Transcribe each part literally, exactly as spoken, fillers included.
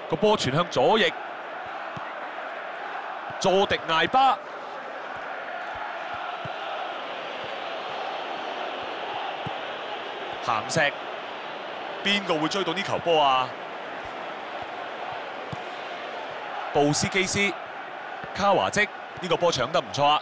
個波傳向左翼，佐迪艾巴。鹹石，邊個會追到呢球波啊？布斯基斯、卡華積呢個波搶得唔錯啊！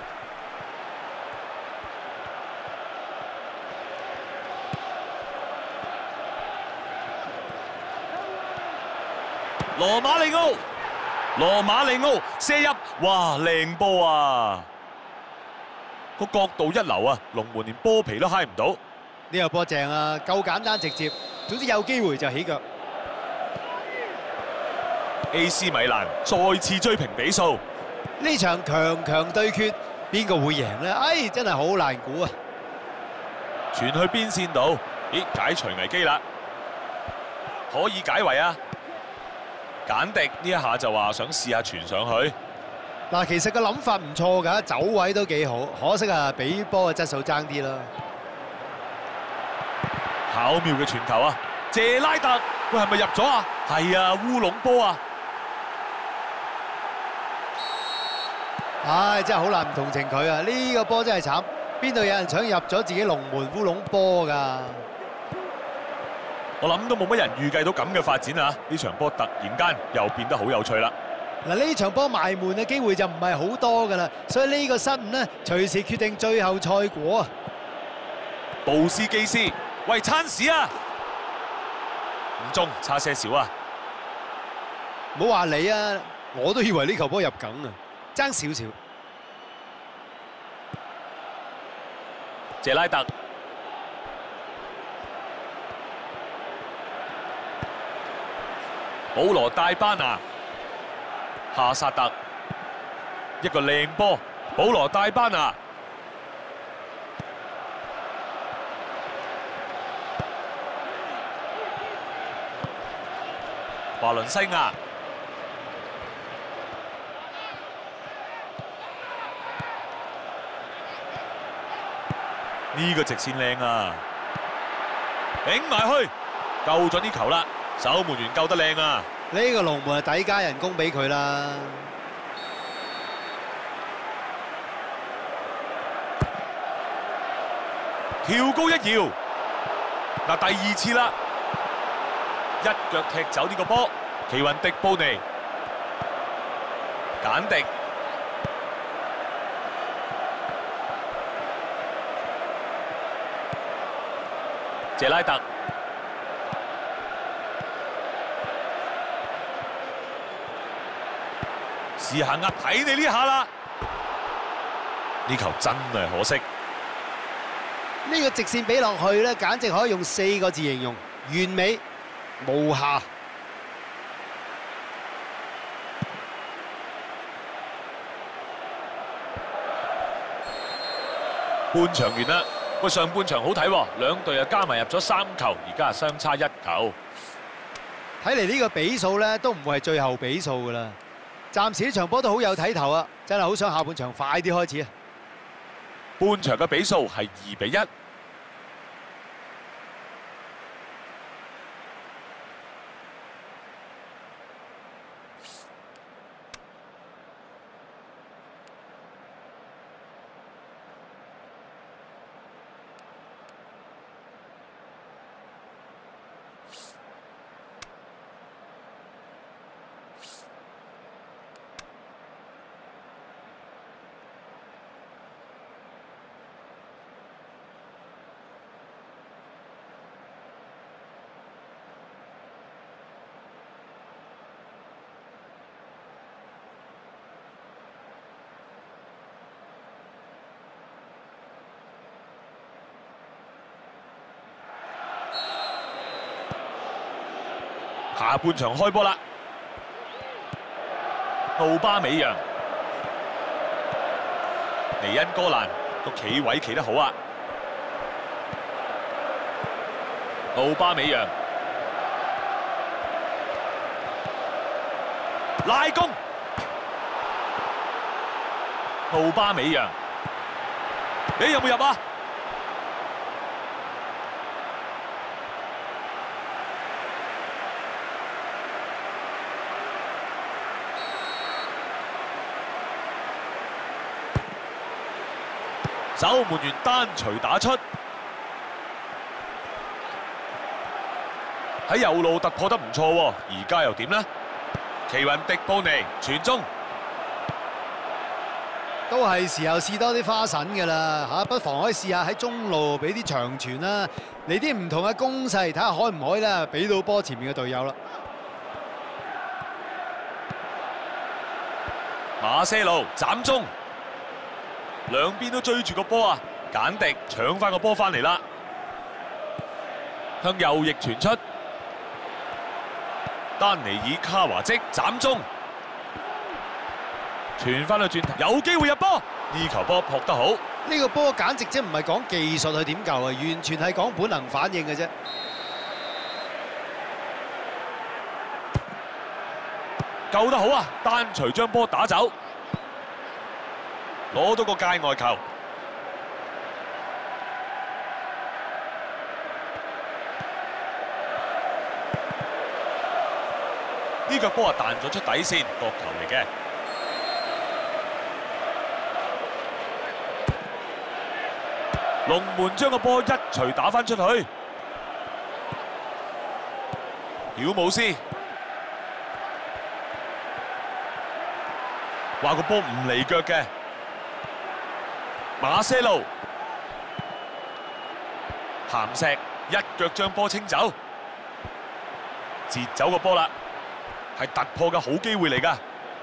羅馬利奧，羅馬利奧射入，哇靚波啊！個角度一流啊，龍門連波皮都揩唔到。 呢個波正啊，夠簡單直接，總之有機會就起腳。 A C 米蘭再次追平比數， 呢場強強對決，邊個會贏呢？哎，真係好難估啊！ 傳去邊線度，咦解除危機啦，可以解圍啊！簡迪呢一下就話想試下傳上去。 嗱，其實個諗法唔錯㗎，走位都幾好，可惜啊，比波嘅質素爭啲啦。 巧妙嘅傳球啊！謝拉特，喂係咪入咗啊？係啊，烏龍波啊！ 唉，真係好難唔同情佢啊！呢個波真係慘，邊度有人搶入咗自己龍門烏龍波㗎？ 我諗都冇乜人預計到咁嘅發展啊！呢場波突然間又變得好有趣啦。 嗱，呢場波埋門嘅機會就唔係好多㗎啦，所以呢個失誤呢，隨時決定最後賽果啊！ 布斯基斯，喂餐屎啊！唔中，差些少啊！ 唔好話你啊，我都以為呢球波入梗啊，爭少少。 謝拉特。保羅戴班拿、夏薩特，一個靚波，保羅戴班拿，華倫西亞，呢個直線靚啊，頂埋去，救咗呢球啦！守門員救得靚啊！ 呢個龍門係抵加人工俾佢啦。 跳高一搖，嗱第二次啦，一腳踢走呢個波，奇雲迪布尼、簡迪、謝拉特。試下壓睇你呢下啦！呢球真係可惜。 呢個直線俾落去咧，簡直可以用四個字形容：完美無瑕。 半場完啦，喂上半場好睇喎，兩隊又加埋入咗三球，而家係相差一球。 睇嚟呢個比數咧都唔會係最後比數㗎啦。暫時呢場波都好有睇頭啊！真係好想下半場快啲開始啊！ 半場嘅比數係二比一。下半場開波啦，奧巴美揚、尼恩哥蘭個企位企得好啊，奧巴美揚拉弓，奧巴美揚，你有冇入啊？ 守門員單錘打出，喺右路突破得唔錯喎，而家又點呢？奇雲迪布尼傳中， 都係時候試多啲花神㗎啦嚇，不妨可以試下喺中路俾啲長傳啦，嚟啲唔同嘅攻勢，睇下可唔可以咧俾到波前面嘅隊友啦。 馬些路斬中，兩邊都追住個波啊！簡迪搶翻個波翻嚟啦，向右翼傳出，丹尼爾卡華積斬中，傳翻去轉頭，有機會入波，呢球波撲得好。 呢個波簡直即唔係講技術去點救啊，完全係講本能反應嘅啫。 救得好啊！單錘將波打走，攞到個界外球。呢腳波啊彈咗出底線，角球嚟嘅。龍門將個波一錘打翻出去，曉姆斯。話個波唔離腳嘅，馬些路鹹石一腳將波清走，截走個波啦，係突破嘅好機會嚟㗎。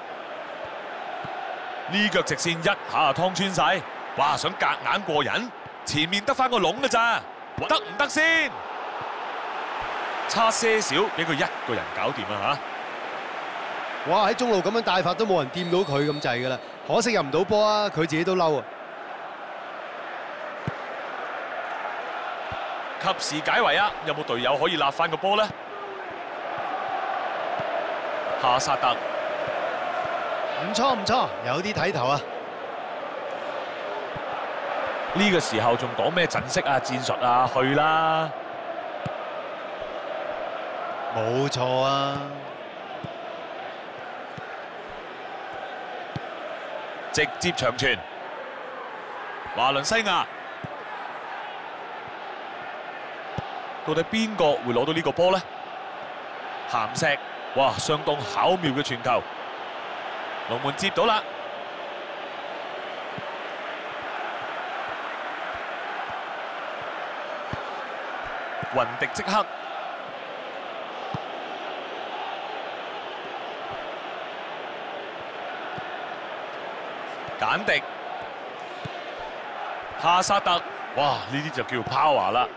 呢腳直線一下就劏穿晒，哇！想夾硬過人，前面得翻個籠㗎咋，得唔得先？差些少，俾佢一個人搞掂啊嚇！ 哇！喺中路咁樣帶法都冇人掂到佢咁滯㗎啦，可惜入唔到波啊！佢自己都嬲啊！ 及時解圍啊！有冇隊友可以立翻個波呢？夏薩特唔錯唔錯，有啲睇頭啊！ 呢個時候仲講咩陣式啊、戰術啊？去啦！ 冇錯啊！ 直接長傳，華倫西亞，到底邊個會攞到呢個波呢？鹹石，哇，相當巧妙嘅傳球，龍門接到啦，雲迪即刻。簡迪、哈薩特，哇！呢啲就叫 power 啦。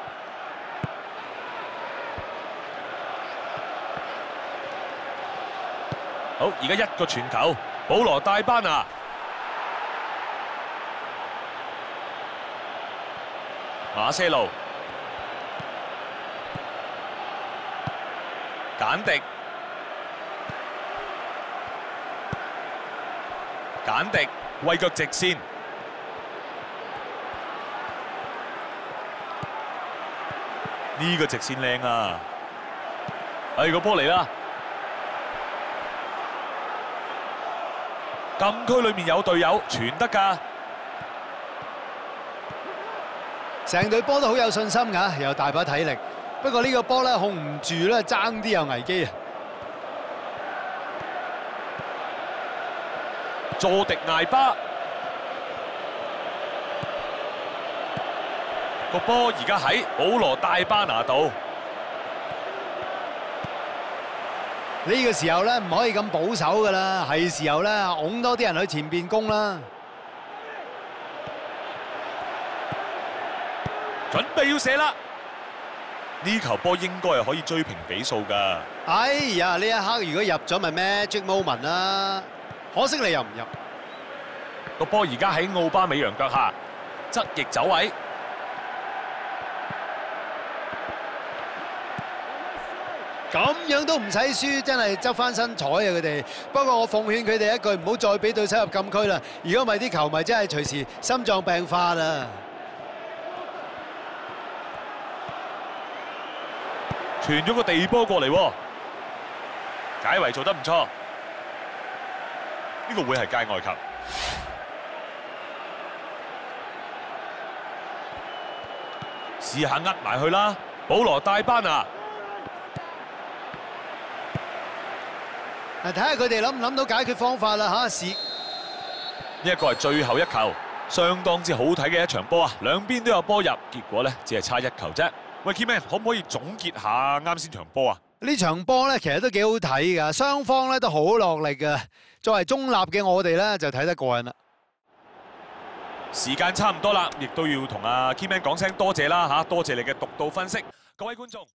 好，而家一個傳球，保羅戴班拿，馬些路，簡迪。簡迪為腳直線，呢個直線靚啊！哎，個波嚟啦！禁區裏面有隊友傳得㗎， 成隊波都好有信心㗎，有大把體力。不過呢個波咧控唔住咧，爭啲有危機啊！ 佐迪艾巴個波而家喺保羅戴巴拿度， 呢個時候咧唔可以咁保守㗎啦，係時候咧擁多啲人去前邊攻啦。 準備要射啦！呢球波應該係可以追平比數㗎。 哎呀，呢一刻如果入咗咪 magic moment 啦，可惜你又唔入。 個波而家喺奧巴美揚腳下，側翼走位， 咁樣都唔使輸，真係執翻身彩啊！佢哋。不過我奉勸佢哋一句，唔好再俾對手入禁區啦。如果唔係啲球迷真係隨時心臟病發啦。 傳咗個地波過嚟喎，解圍做得唔錯，呢個會係界外球。 試下呃埋去啦。保羅大班啊！ 嗱，睇下佢哋諗唔諗到解決方法啦嚇。是呢一個係最後一球，相當之好睇嘅一場波啊！兩邊都有波入，結果咧只係差一球啫。喂 ，Keyman 可唔可以總結下啱先場波啊？ 呢場波咧其實都幾好睇㗎，雙方咧都好落力㗎。作為中立嘅我哋咧就睇得過癮啦。 時間差唔多啦，亦都要同阿 Keyman 講聲多謝啦嚇，多謝你嘅獨到分析，各位觀眾。